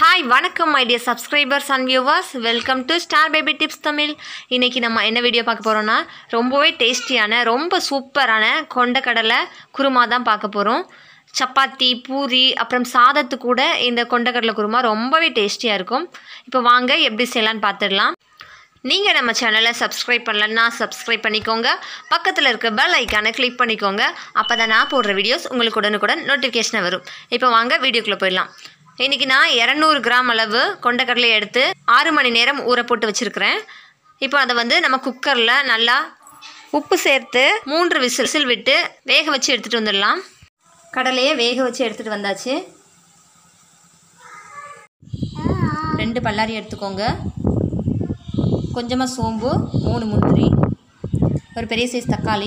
Hi, வணக்கம் my dear subscribers and viewers. Welcome to Star Baby Tips Tamil. இன்னைக்கு நம்ம என்ன வீடியோ பார்க்க போறோம்னா ரொம்பவே டேஸ்டியான ரொம்ப சூப்பரான கொண்டக்கடலை குருமா தான் பார்க்க போறோம். சப்பாத்தி, பூரி அப்புறம் சாதத்து கூட இந்த கொண்டக்கடலை குருமா ரொம்பவே டேஸ்டியா இருக்கும். இப்போ வாங்க எப்படி செய்யலாம்னு பார்த்துடலாம். நீங்க நம்ம சேனலை சப்ஸ்கிரைப் பண்ணலன்னா சப்ஸ்கிரைப் பண்ணிக்கோங்க. பக்கத்துல இருக்க பெல் ஐகானை கிளிக் பண்ணிக்கோங்க. அப்பதான் நான் போடுற வீடியோஸ் உங்களுக்கு உடனுக்குடன் நோட்டிஃபிகேஷன் வரும். இப்போ வாங்க வீடியோக்குள்ள போயிடலாம். இன்றைக்கி நான் 200 கிராம் அளவு கொண்டக்கடலை எடுத்து 6 மணி நேரம் ஊற போட்டு வச்சுருக்கிறேன். இப்போ அதை நம்ம குக்கரில் நல்லா உப்பு சேர்த்து 3 விசில் விட்டு வேக வச்சு எடுத்துகிட்டு வந்துடலாம். கடலையை வேக வச்சு எடுத்துகிட்டு வந்தாச்சு. 2 பல்லாரி எடுத்துக்கோங்க. கொஞ்சமாக சோம்பு, 3 முந்திரி, ஒரு பெரிய சைஸ் தக்காளி,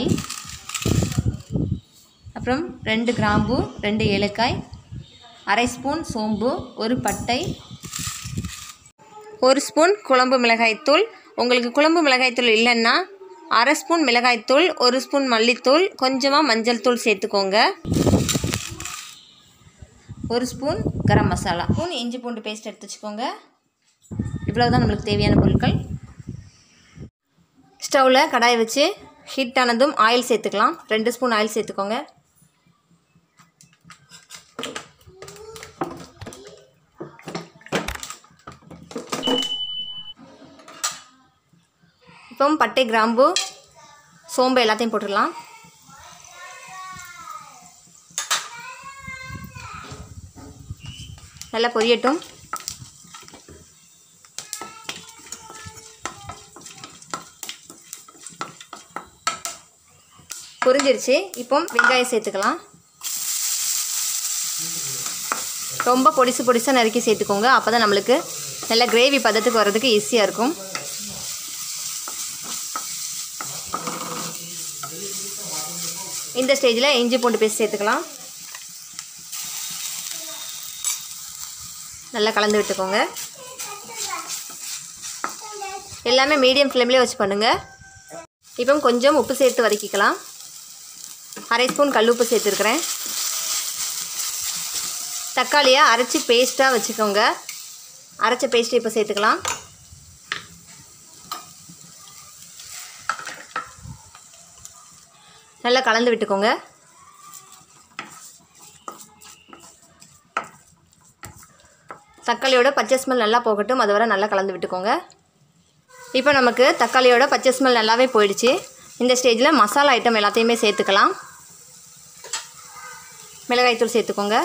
அப்புறம் 2 கிராம்பு, 2 ஏலக்காய், 1/2 ஸ்பூன் சோம்பு, 1 பட்டை, 1 ஸ்பூன் குழம்பு மிளகாய்த்தூள். உங்களுக்கு குழம்பு மிளகாய்த்தூள் இல்லைன்னா 1/2 ஸ்பூன் மிளகாய்த்தூள், 1 ஸ்பூன் மல்லித்தூள், கொஞ்சமாக மஞ்சள் தூள் சேர்த்துக்கோங்க. 1 ஸ்பூன் கரம் மசாலா, இஞ்சி பூண்டு பேஸ்ட் எடுத்து வச்சுக்கோங்க. இவ்வளோ தான் நம்மளுக்கு தேவையான பொருட்கள். ஸ்டவ்வில் கடாயை வச்சு ஹீட் ஆனதும் ஆயில் சேர்த்துக்கலாம். 2 ஸ்பூன் ஆயில் சேர்த்துக்கோங்க. இப்போ பட்டை, கிராம்பு, சோம்பு எல்லாத்தையும் போட்டுடலாம். நல்லா பொரியட்டும். பொரிஞ்சிருச்சு. இப்போ வெங்காயம் சேர்த்துக்கலாம். ரொம்ப பொடிசாக நறுக்கி சேர்த்துக்கோங்க. அப்போ தான் நம்மளுக்கு நல்லா கிரேவி பதத்துக்கு வர்றதுக்கு ஈஸியாக இருக்கும். இந்த ஸ்டேஜில் இஞ்சி பூண்டு பேஸ்ட் சேர்த்துக்கலாம். நல்லா கலந்து விட்டுக்கோங்க. எல்லாமே மீடியம் ஃப்ளேம்லேயே வச்சு பண்ணுங்கள். இப்போ கொஞ்சம் உப்பு சேர்த்து வதக்கிக்கலாம். 1/2 ஸ்பூன் கல் உப்பு சேர்த்துருக்குறேன். தக்காளியை அரைச்சி பேஸ்ட்டாக வச்சுக்கோங்க. அரைச்ச பேஸ்ட்டு இப்போ சேர்த்துக்கலாம். நல்லா கலந்து விட்டுக்கோங்க. தக்காளியோட பச்சை ஸ்மெல் நல்லா போகட்டும். அது வரை நல்லா கலந்து விட்டுக்கோங்க. இப்போ நமக்கு தக்காளியோட பச்சை ஸ்மெல் நல்லாவே போயிடுச்சு. இந்த ஸ்டேஜில் மசாலா ஐட்டம் எல்லாத்தையுமே சேர்த்துக்கலாம். மிளகாய்த்தூள் சேர்த்துக்கோங்க.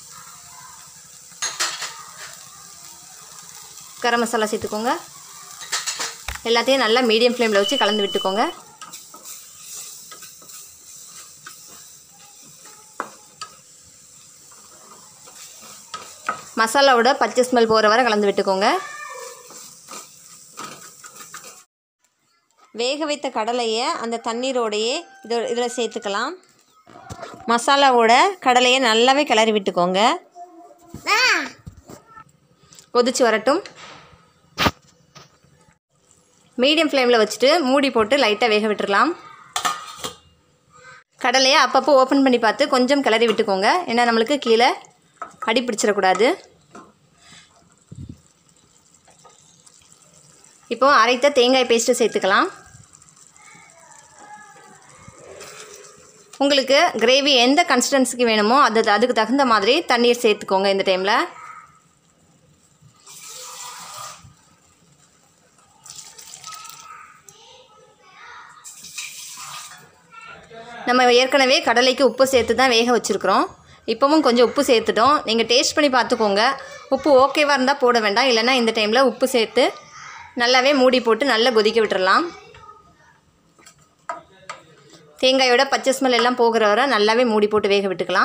கரம் மசாலா சேர்த்துக்கோங்க. எல்லாத்தையும் நல்லா மீடியம் ஃப்ளேமில் வச்சு கலந்து விட்டுக்கோங்க. மசாலாவோட பச்சை ஸ்மெல் போகிற வரை கலந்து விட்டுக்கோங்க. வேக வைத்த கடலையை அந்த தண்ணீரோடையே இதில் சேர்த்துக்கலாம். மசாலாவோட கடலையை நல்லாவே கிளறி விட்டுக்கோங்க. கொதிச்சு வரட்டும். மீடியம் ஃப்ளேமில் வச்சுட்டு மூடி போட்டு லைட்டாக வேக விட்டுடலாம். கடலையை அப்பப்போ ஓப்பன் பண்ணி பார்த்து கொஞ்சம் கிளறி விட்டுக்கோங்க. ஏன்னா நம்மளுக்கு கீழே அடி பிடிச்சிடக்கூடாது. இப்போது அரைத்த தேங்காய் பேஸ்ட்டு சேர்த்துக்கலாம். உங்களுக்கு கிரேவி எந்த கன்சிஸ்டன்சிக்கு வேணுமோ அதுக்கு தகுந்த மாதிரி தண்ணீர் சேர்த்துக்கோங்க. இந்த டைமில் நம்ம ஏற்கனவே கடலைக்கு உப்பு சேர்த்து தான் வேக வச்சுருக்குறோம். இப்போவும் கொஞ்சம் உப்பு சேர்த்துட்டோம். நீங்கள் டேஸ்ட் பண்ணி பார்த்துக்கோங்க. உப்பு ஓகேவாக இருந்தால் போட வேண்டாம். இல்லைன்னா இந்த டைமில் உப்பு சேர்த்து நல்லாவே மூடி போட்டு நல்லா கொதிக்க விட்டுறலாம். தேங்காயோட பச்சை ஸ்மெல் எல்லாம் போகிற வரை நல்லாவே மூடி போட்டு வேக விட்டுக்கலாம்.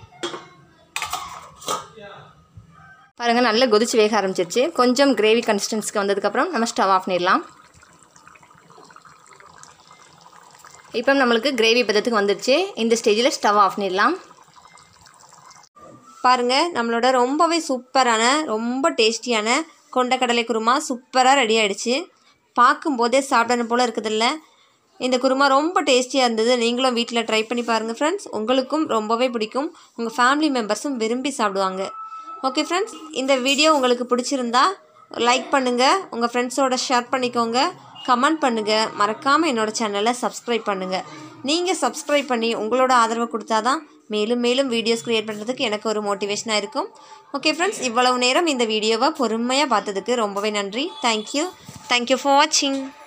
பாருங்கள், நல்லா கொதிச்சு வேக ஆரம்பிச்சிருச்சு. கொஞ்சம் கிரேவி கன்சிஸ்டன்சிக்கு வந்ததுக்கப்புறம் நம்ம ஸ்டவ் ஆஃப் பண்ணிடலாம். இப்போ நம்மளுக்கு கிரேவி பதத்துக்கு வந்துடுச்சு. இந்த ஸ்டேஜில் ஸ்டவ் ஆஃப் பண்ணிடலாம். பாருங்கள், நம்மளோட ரொம்பவே சூப்பரான ரொம்ப டேஸ்டியான கொண்டக்கடலை குருமா சூப்பராக ரெடி ஆகிடுச்சு. பார்க்கும்போதே சாப்பிடணும் போல் இருக்குதில்ல. இந்த குருமா ரொம்ப டேஸ்டியாக இருந்தது. நீங்களும் வீட்டில் ட்ரை பண்ணி பாருங்கள் ஃப்ரெண்ட்ஸ். உங்களுக்கும் ரொம்பவே பிடிக்கும். உங்கள் ஃபேமிலி மெம்பர்ஸும் விரும்பி சாப்பிடுவாங்க. ஓகே ஃப்ரெண்ட்ஸ், இந்த வீடியோ உங்களுக்கு பிடிச்சிருந்தா லைக் பண்ணுங்கள், உங்கள் ஃப்ரெண்ட்ஸோட ஷேர் பண்ணிக்கோங்க, கமெண்ட் பண்ணுங்கள், மறக்காமல் என்னோடய சேனலை சப்ஸ்கிரைப் பண்ணுங்கள். நீங்கள் சப்ஸ்கிரைப் பண்ணி உங்களோட ஆதரவை கொடுத்தா தான் மேலும் மேலும் வீடியோஸ் க்ரியேட் பண்ணுறதுக்கு எனக்கு ஒரு மோட்டிவேஷனாக இருக்கும். ஓகே ஃப்ரெண்ட்ஸ், இவ்வளவு நேரம் இந்த வீடியோவை பொறுமையாக பார்த்ததுக்கு ரொம்பவே நன்றி. தேங்க்யூ ஃபார் வாட்சிங்.